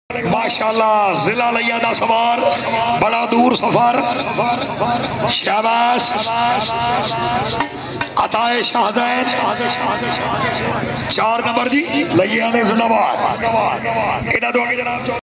माशाअल्लाह जिला लिया दा सवार बड़ा दूर सफर शाबाश अताए शाहजैन 4 नंबर जी लिया ने जिंदाबाद इन्हां तो आगे जनाब।